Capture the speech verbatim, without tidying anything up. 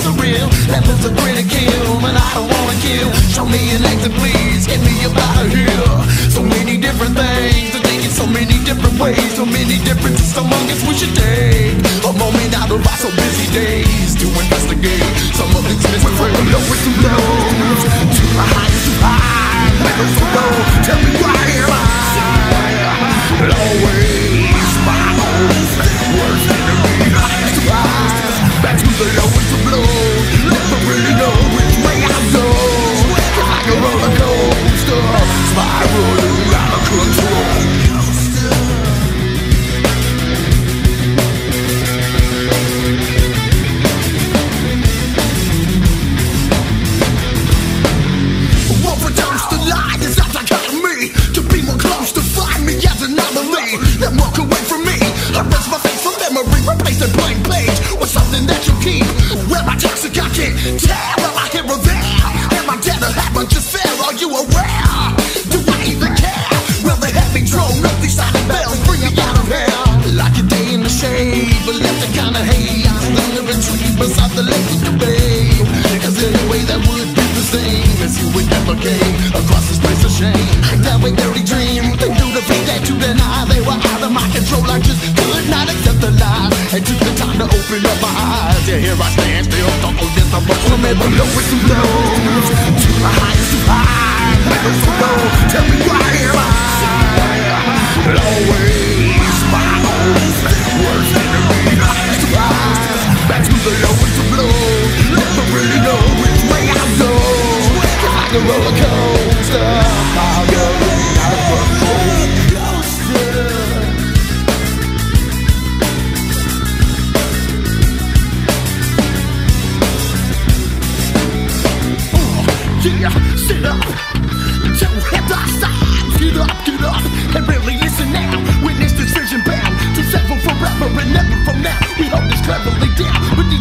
is a real levels of critical, and I don't wanna kill. Show me an exit, please, get me up out of here. So many different things to think in so many different ways, so many differences among us. We should take a moment out of our so busy days to investigate some of these mysteries. From the lowest to lows, to the highest to high, middle to low. Tell me why am I always my own worst enemy? Highest to high, back to the lowest to lows. Never really know which way I go. It's like a roller coaster, spiraling out of control. Then walk away from me. Erase my face from memory, replace the blank page with something that you keep. Where my toxic I can't tell. Am I here or there? Am I dead or haven't just fell? Are you aware? Do I even care? Well, the heavy drone of these silent bells bring me out of hell. Like a day in the shade, but left a kind of haze under a tree beside the lake with the babe. Cause anyway that would be the same as you would never came across this place of shame. That way dirty dream, they do the fate that you deny. They were out of my control, I just could not accept the lies. And took the time to open up my eyes. Yeah, here I stand, still stuck on this emotion. From the lowest to lows, to the highest to high, middle to low. Tell me why am I always my own worst enemy? Highest to high, back to the lowest to lows. Never really know which way I go. It's like a roller coaster, I'm going out of control. Yeah, sit up, don't have the signs. Get up, get up, and really listen now. Witness this vision bound to sever forever and never from now. We hold this cleverly down, but